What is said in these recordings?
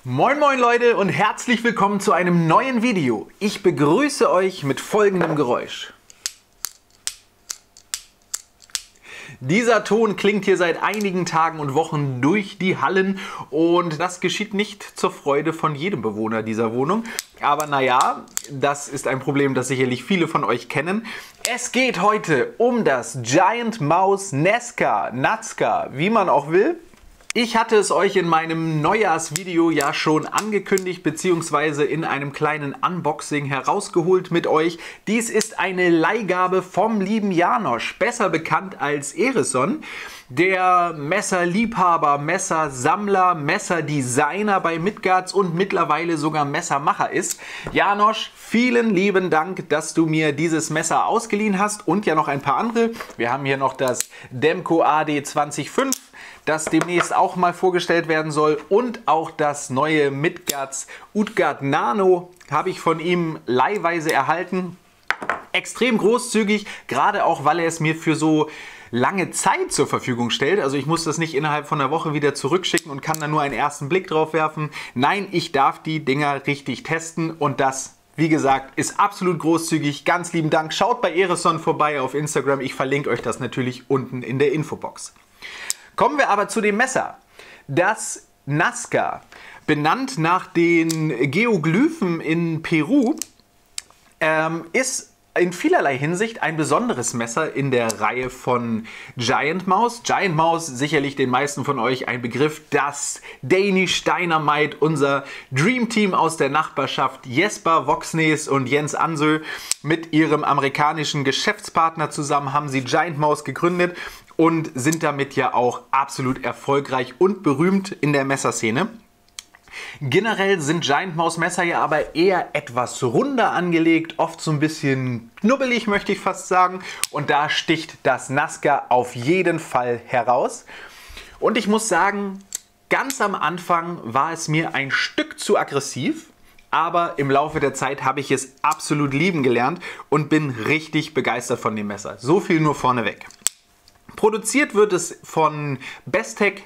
Moin moin Leute und herzlich willkommen zu einem neuen Video. Ich begrüße euch mit folgendem Geräusch. Dieser Ton klingt hier seit einigen Tagen und Wochen durch die Hallen und das geschieht nicht zur Freude von jedem Bewohner dieser Wohnung. Aber naja, das ist ein Problem, das sicherlich viele von euch kennen. Es geht heute um das Giant Mouse Nazca, wie man auch will. Ich hatte es euch in meinem Neujahrsvideo ja schon angekündigt bzw. in einem kleinen Unboxing herausgeholt mit euch. Dies ist eine Leihgabe vom lieben Janosch, besser bekannt als Ereson, der Messerliebhaber, Messersammler, Messerdesigner bei Midgards und mittlerweile sogar Messermacher ist. Janosch, vielen lieben Dank, dass du mir dieses Messer ausgeliehen hast und ja noch ein paar andere. Wir haben hier noch das Demco AD 2005. Das demnächst auch mal vorgestellt werden soll, und auch das neue Midgards Utgard Nano habe ich von ihm leihweise erhalten. Extrem großzügig, gerade auch, weil er es mir für so lange Zeit zur Verfügung stellt. Also ich muss das nicht innerhalb von einer Woche wieder zurückschicken und kann da nur einen ersten Blick drauf werfen. Nein, ich darf die Dinger richtig testen und das, wie gesagt, ist absolut großzügig. Ganz lieben Dank. Schaut bei Ereson vorbei auf Instagram. Ich verlinke euch das natürlich unten in der Infobox. Kommen wir aber zu dem Messer. Das Nazca, benannt nach den Geoglyphen in Peru, ist in vielerlei Hinsicht ein besonderes Messer in der Reihe von Giant Mouse. Giant Mouse, sicherlich den meisten von euch ein Begriff. Das Danish Dynamite, unser Dream Team aus der Nachbarschaft, Jesper Voxnes und Jens Ansö. Mit ihrem amerikanischen Geschäftspartner zusammen haben sie Giant Mouse gegründet und sind damit ja auch absolut erfolgreich und berühmt in der Messerszene. Generell sind Giant Mouse Messer ja aber eher etwas runder angelegt, oft so ein bisschen knubbelig, möchte ich fast sagen. Und da sticht das Nazca auf jeden Fall heraus. Und ich muss sagen, ganz am Anfang war es mir ein Stück zu aggressiv. Aber im Laufe der Zeit habe ich es absolut lieben gelernt und bin richtig begeistert von dem Messer. So viel nur vorneweg. Produziert wird es von Bestech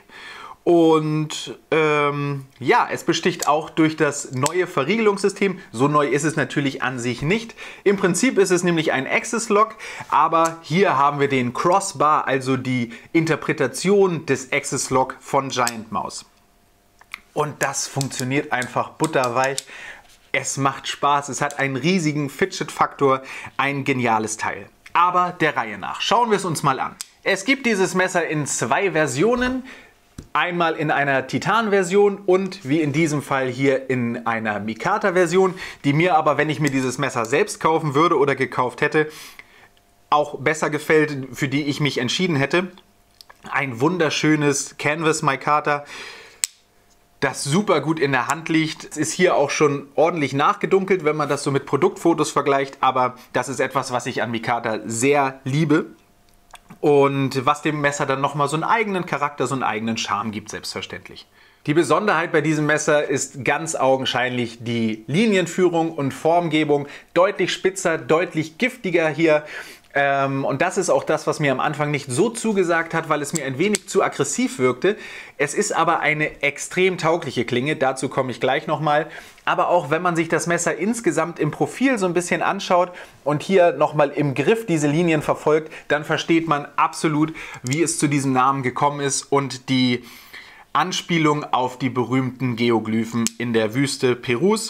und ja, es besticht auch durch das neue Verriegelungssystem. So neu ist es natürlich an sich nicht. Im Prinzip ist es nämlich ein Axis Lock, aber hier haben wir den Crossbar, also die Interpretation des Axis Lock von Giant Mouse. Und das funktioniert einfach butterweich. Es macht Spaß, es hat einen riesigen Fidget-Faktor, ein geniales Teil. Aber der Reihe nach. Schauen wir es uns mal an. Es gibt dieses Messer in zwei Versionen. Einmal in einer Titan-Version und wie in diesem Fall hier in einer Mikata-Version, die mir aber, wenn ich mir dieses Messer selbst kaufen würde oder gekauft hätte, auch besser gefällt, für die ich mich entschieden hätte. Ein wunderschönes Canvas Mikata, das super gut in der Hand liegt. Es ist hier auch schon ordentlich nachgedunkelt, wenn man das so mit Produktfotos vergleicht, aber das ist etwas, was ich an Mikata sehr liebe. Und was dem Messer dann nochmal so einen eigenen Charakter, so einen eigenen Charme gibt, selbstverständlich. Die Besonderheit bei diesem Messer ist ganz augenscheinlich die Linienführung und Formgebung. Deutlich spitzer, deutlich giftiger hier. Und das ist auch das, was mir am Anfang nicht so zugesagt hat, weil es mir ein wenig zu aggressiv wirkte. Es ist aber eine extrem taugliche Klinge, dazu komme ich gleich nochmal. Aber auch wenn man sich das Messer insgesamt im Profil so ein bisschen anschaut und hier nochmal im Griff diese Linien verfolgt, dann versteht man absolut, wie es zu diesem Namen gekommen ist und die Anspielung auf die berühmten Geoglyphen in der Wüste Perus.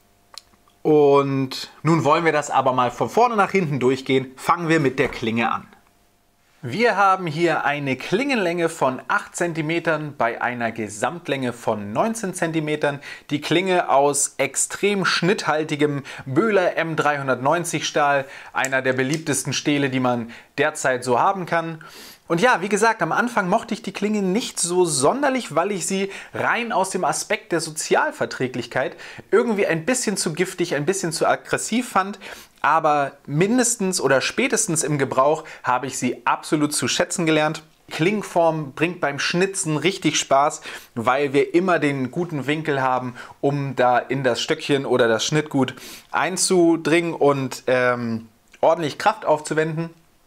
Und nun wollen wir das aber mal von vorne nach hinten durchgehen. Fangen wir mit der Klinge an. Wir haben hier eine Klingenlänge von 8 cm bei einer Gesamtlänge von 19 cm. Die Klinge aus extrem schnitthaltigem Böhler M390 Stahl, einer der beliebtesten Stähle, die man derzeit so haben kann. Und ja, wie gesagt, am Anfang mochte ich die Klinge nicht so sonderlich, weil ich sie rein aus dem Aspekt der Sozialverträglichkeit irgendwie ein bisschen zu giftig, ein bisschen zu aggressiv fand. Aber mindestens oder spätestens im Gebrauch habe ich sie absolut zu schätzen gelernt. Klingenform bringt beim Schnitzen richtig Spaß, weil wir immer den guten Winkel haben, um da in das Stöckchen oder das Schnittgut einzudringen und ordentlich Kraft aufzuwenden.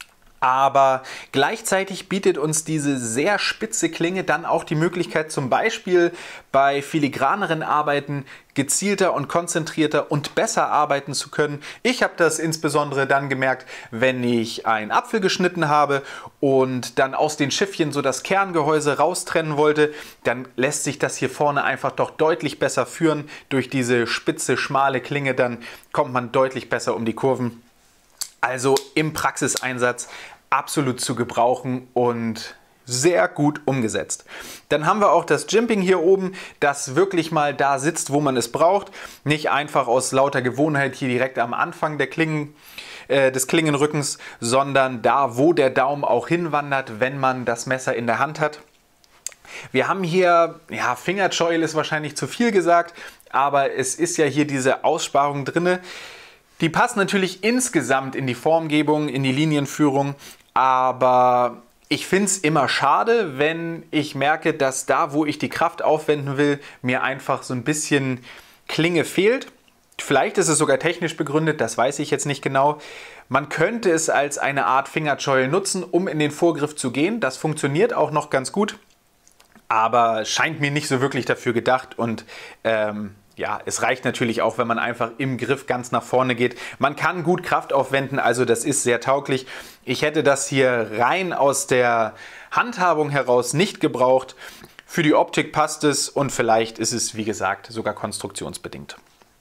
Aber gleichzeitig bietet uns diese sehr spitze Klinge dann auch die Möglichkeit, zum Beispiel bei filigraneren Arbeiten gezielter und konzentrierter und besser arbeiten zu können. Ich habe das insbesondere dann gemerkt, wenn ich einen Apfel geschnitten habe und dann aus den Schiffchen so das Kerngehäuse raustrennen wollte, dann lässt sich das hier vorne einfach doch deutlich besser führen. Durch diese spitze, schmale Klinge, dann kommt man deutlich besser um die Kurven. Also im Praxiseinsatz absolut zu gebrauchen und sehr gut umgesetzt. Dann haben wir auch das Jimping hier oben, das wirklich mal da sitzt, wo man es braucht. Nicht einfach aus lauter Gewohnheit hier direkt am Anfang der des Klingenrückens, sondern da, wo der Daumen auch hinwandert, wenn man das Messer in der Hand hat. Wir haben hier, ja, Fingerchoil ist wahrscheinlich zu viel gesagt, aber es ist ja hier diese Aussparung drin. Die passt natürlich insgesamt in die Formgebung, in die Linienführung, aber ich finde es immer schade, wenn ich merke, dass da, wo ich die Kraft aufwenden will, mir einfach so ein bisschen Klinge fehlt. Vielleicht ist es sogar technisch begründet, das weiß ich jetzt nicht genau. Man könnte es als eine Art Fingerchoil nutzen, um in den Vorgriff zu gehen. Das funktioniert auch noch ganz gut, aber scheint mir nicht so wirklich dafür gedacht und ja, es reicht natürlich auch, wenn man einfach im Griff ganz nach vorne geht. Man kann gut Kraft aufwenden, also das ist sehr tauglich. Ich hätte das hier rein aus der Handhabung heraus nicht gebraucht. Für die Optik passt es und vielleicht ist es, wie gesagt, sogar konstruktionsbedingt.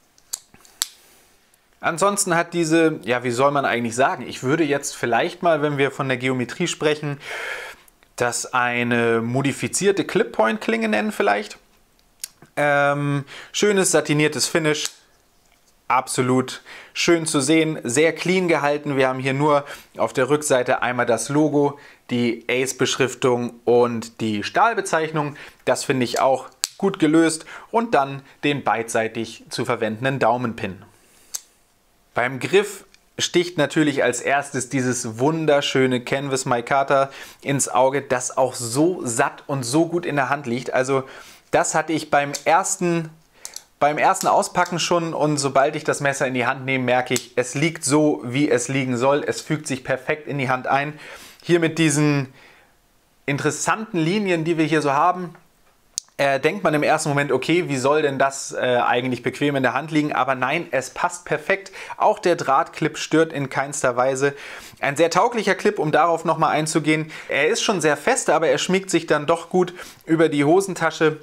Ansonsten hat diese, ja, wie soll man eigentlich sagen? Ich würde jetzt vielleicht mal, wenn wir von der Geometrie sprechen, das eine modifizierte Clip-Point-Klinge nennen vielleicht. Schönes satiniertes Finish, absolut schön zu sehen, sehr clean gehalten. Wir haben hier nur auf der Rückseite einmal das Logo, die Ace-Beschriftung und die Stahlbezeichnung. Das finde ich auch gut gelöst und dann den beidseitig zu verwendenden Daumenpin. Beim Griff sticht natürlich als erstes dieses wunderschöne Canvas Micarta ins Auge, das auch so satt und so gut in der Hand liegt. Also das hatte ich beim ersten Auspacken schon und sobald ich das Messer in die Hand nehme, merke ich, es liegt so, wie es liegen soll. Es fügt sich perfekt in die Hand ein. Hier mit diesen interessanten Linien, die wir hier so haben, denkt man im ersten Moment, okay, wie soll denn das eigentlich bequem in der Hand liegen? Aber nein, es passt perfekt. Auch der Drahtclip stört in keinster Weise. Ein sehr tauglicher Clip, um darauf nochmal einzugehen. Er ist schon sehr fest, aber er schmiegt sich dann doch gut über die Hosentasche,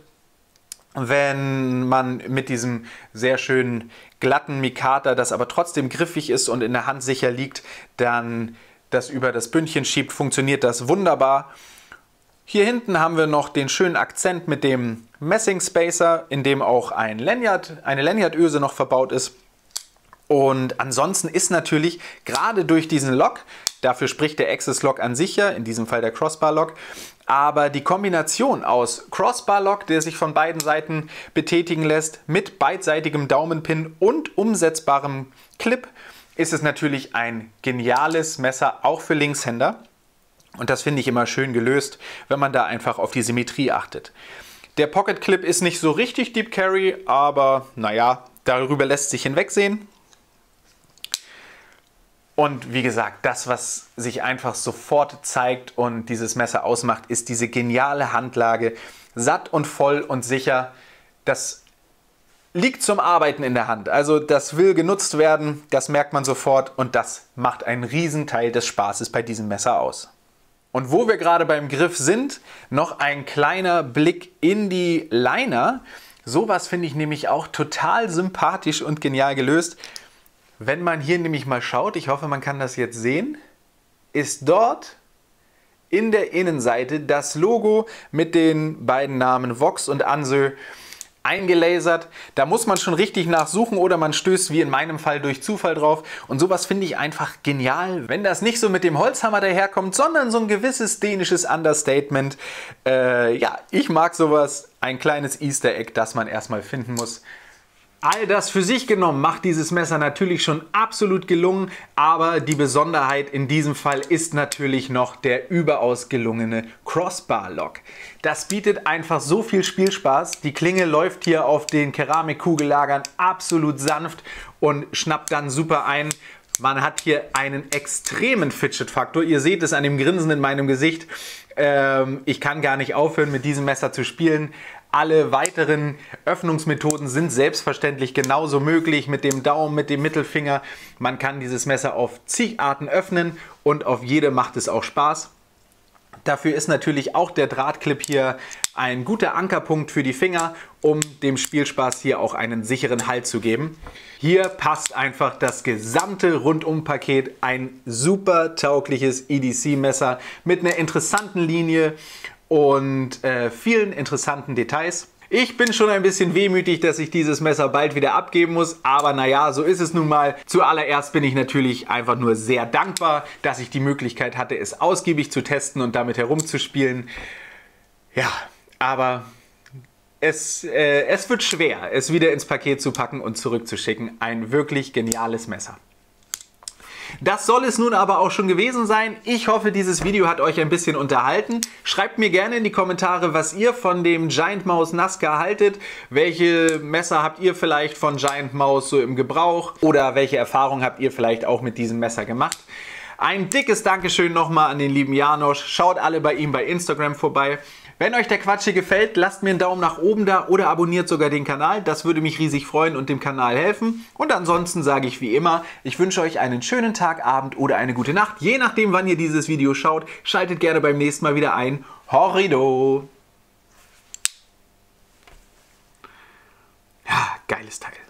wenn man mit diesem sehr schönen glatten Micarta, das aber trotzdem griffig ist und in der Hand sicher liegt, dann das über das Bündchen schiebt, funktioniert das wunderbar. Hier hinten haben wir noch den schönen Akzent mit dem Messing Spacer, in dem auch eine Lanyardöse noch verbaut ist. Und ansonsten ist natürlich gerade durch diesen Lock, dafür spricht der Access Lock an sich ja, in diesem Fall der Crossbar Lock, aber die Kombination aus Crossbar Lock, der sich von beiden Seiten betätigen lässt, mit beidseitigem Daumenpin und umsetzbarem Clip, ist es natürlich ein geniales Messer, auch für Linkshänder. Und das finde ich immer schön gelöst, wenn man da einfach auf die Symmetrie achtet. Der Pocket Clip ist nicht so richtig Deep Carry, aber naja, darüber lässt sich hinwegsehen. Und wie gesagt, das, was sich einfach sofort zeigt und dieses Messer ausmacht, ist diese geniale Handlage. Satt und voll und sicher. Das liegt zum Arbeiten in der Hand. Also das will genutzt werden, das merkt man sofort und das macht einen Riesenteil des Spaßes bei diesem Messer aus. Und wo wir gerade beim Griff sind, noch ein kleiner Blick in die Liner. Sowas finde ich nämlich auch total sympathisch und genial gelöst. Wenn man hier nämlich mal schaut, ich hoffe, man kann das jetzt sehen, ist dort in der Innenseite das Logo mit den beiden Namen Vox und Ansö eingelasert. Da muss man schon richtig nachsuchen oder man stößt wie in meinem Fall durch Zufall drauf. Und sowas finde ich einfach genial, wenn das nicht so mit dem Holzhammer daherkommt, sondern so ein gewisses dänisches Understatement. Ja, ich mag sowas. Ein kleines Easter Egg, das man erstmal finden muss. All das für sich genommen macht dieses Messer natürlich schon absolut gelungen, aber die Besonderheit in diesem Fall ist natürlich noch der überaus gelungene Crossbar Lock. Das bietet einfach so viel Spielspaß. Die Klinge läuft hier auf den Keramikkugellagern absolut sanft und schnappt dann super ein. Man hat hier einen extremen Fidget-Faktor. Ihr seht es an dem Grinsen in meinem Gesicht. Ich kann gar nicht aufhören, mit diesem Messer zu spielen. Alle weiteren Öffnungsmethoden sind selbstverständlich genauso möglich, mit dem Daumen, mit dem Mittelfinger. Man kann dieses Messer auf zig Arten öffnen und auf jede macht es auch Spaß. Dafür ist natürlich auch der Drahtclip hier ein guter Ankerpunkt für die Finger, um dem Spielspaß hier auch einen sicheren Halt zu geben. Hier passt einfach das gesamte Rundumpaket, ein super taugliches EDC-Messer mit einer interessanten Linie und vielen interessanten Details. Ich bin schon ein bisschen wehmütig, dass ich dieses Messer bald wieder abgeben muss, aber naja, so ist es nun mal. Zuallererst bin ich natürlich einfach nur sehr dankbar, dass ich die Möglichkeit hatte, es ausgiebig zu testen und damit herumzuspielen. Ja, aber es wird schwer, es wieder ins Paket zu packen und zurückzuschicken. Ein wirklich geniales Messer. Das soll es nun aber auch schon gewesen sein. Ich hoffe, dieses Video hat euch ein bisschen unterhalten. Schreibt mir gerne in die Kommentare, was ihr von dem Giant Mouse NASCAR haltet. Welche Messer habt ihr vielleicht von Giant Mouse so im Gebrauch? Oder welche Erfahrungen habt ihr vielleicht auch mit diesem Messer gemacht? Ein dickes Dankeschön nochmal an den lieben Janosch. Schaut alle bei ihm bei Instagram vorbei. Wenn euch der Quatsch hier gefällt, lasst mir einen Daumen nach oben da oder abonniert sogar den Kanal. Das würde mich riesig freuen und dem Kanal helfen. Und ansonsten sage ich wie immer, ich wünsche euch einen schönen Tag, Abend oder eine gute Nacht. Je nachdem, wann ihr dieses Video schaut, schaltet gerne beim nächsten Mal wieder ein. Horrido! Ja, geiles Teil.